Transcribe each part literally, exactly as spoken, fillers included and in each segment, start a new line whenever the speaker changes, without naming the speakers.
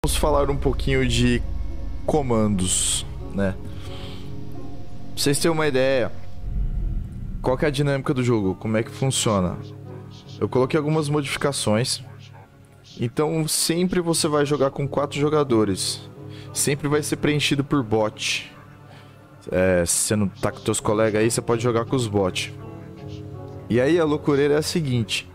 Vamos falar um pouquinho de comandos, né? Pra vocês terem uma ideia, qual que é a dinâmica do jogo? Como é que funciona? Eu coloquei algumas modificações. Então sempre você vai jogar com quatro jogadores. Sempre vai ser preenchido por bot. É, se você não tá com teus colegas aí, você pode jogar com os bots. E aí a loucureira é a seguinte.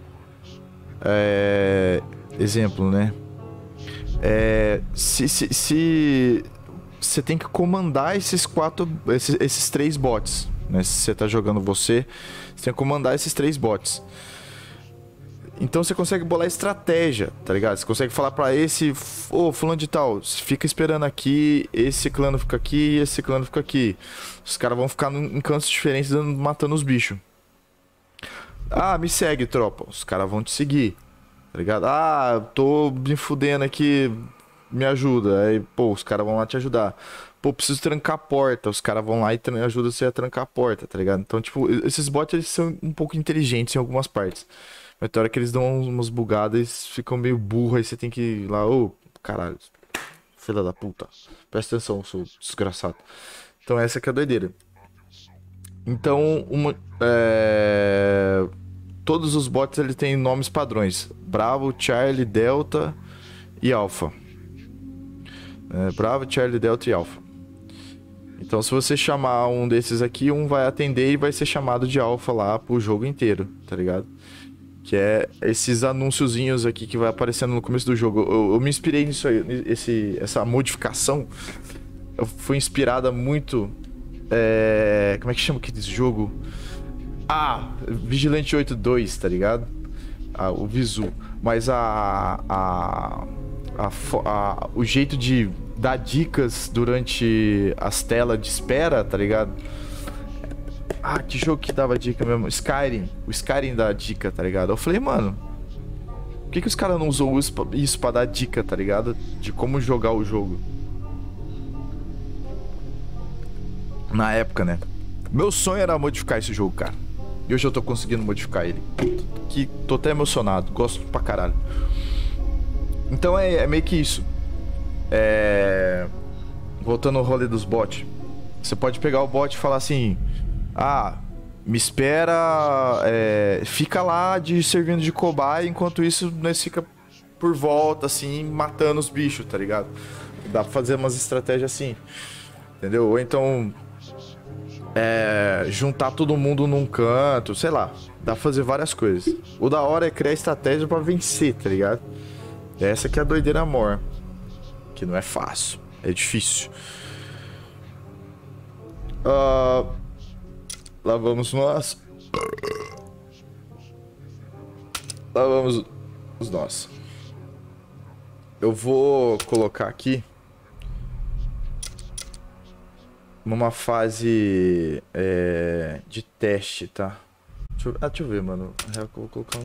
É... Exemplo, né? É... Se, se, se... Você tem que comandar esses quatro... Esses, esses três bots, né? Se você tá jogando você, você tem que comandar esses três bots. Então você consegue bolar estratégia, tá ligado? Você consegue falar pra esse, ô, oh, fulano de tal, fica esperando aqui, esse clã fica aqui, esse clã fica aqui. Os caras vão ficar em cantos diferentes matando os bichos. Ah, me segue, tropa. Os caras vão te seguir, tá ligado? Ah, tô me fudendo aqui, me ajuda. Aí, pô, os caras vão lá te ajudar. Pô, preciso trancar a porta. Os caras vão lá e ajudam você a trancar a porta, tá ligado? Então, tipo, esses bots, eles são um pouco inteligentes em algumas partes. Mas tem hora que eles dão umas bugadas e ficam meio burros, aí você tem que ir lá, ô, oh, caralho, filha da puta, presta atenção, seu desgraçado. Então essa que é a doideira. Então, uma, é... todos os bots ele tem nomes padrões: Bravo, Charlie, Delta e Alpha. É, Bravo, Charlie, Delta e Alpha. Então, se você chamar um desses aqui, um vai atender e vai ser chamado de Alpha lá pro jogo inteiro, tá ligado? Que é esses anúnciozinhos aqui que vai aparecendo no começo do jogo. Eu, eu me inspirei nisso aí, esse, essa modificação. Eu fui inspirada muito. É, como é que chama aquele jogo? Ah, Vigilante oito dois, tá ligado? Ah, o Visu. Mas a, a, a, a. O jeito de dar dicas durante as telas de espera, tá ligado? Ah, que jogo que dava dica mesmo? Skyrim. O Skyrim dá dica, tá ligado? Eu falei, mano, por que que os caras não usam isso pra, isso pra dar dica, tá ligado? De como jogar o jogo. Na época, né? Meu sonho era modificar esse jogo, cara. E hoje eu tô conseguindo modificar ele. Que tô até emocionado. Gosto pra caralho. Então é, é meio que isso. É... Voltando ao rolê dos bots. Você pode pegar o bot e falar assim... Ah, me espera, é, fica lá de servindo de cobaia, enquanto isso nós fica por volta, assim, matando os bichos, tá ligado? Dá pra fazer umas estratégias assim, entendeu? Ou então, é, juntar todo mundo num canto, sei lá, dá pra fazer várias coisas. O da hora é criar estratégia pra vencer, tá ligado? Essa que é a doideira maior, que não é fácil, é difícil. Ah... Uh... Lá vamos nós. Lá vamos os nós. Eu vou colocar aqui numa fase é, de teste, tá? Deixa eu, ah, deixa eu ver, mano. Eu vou colocar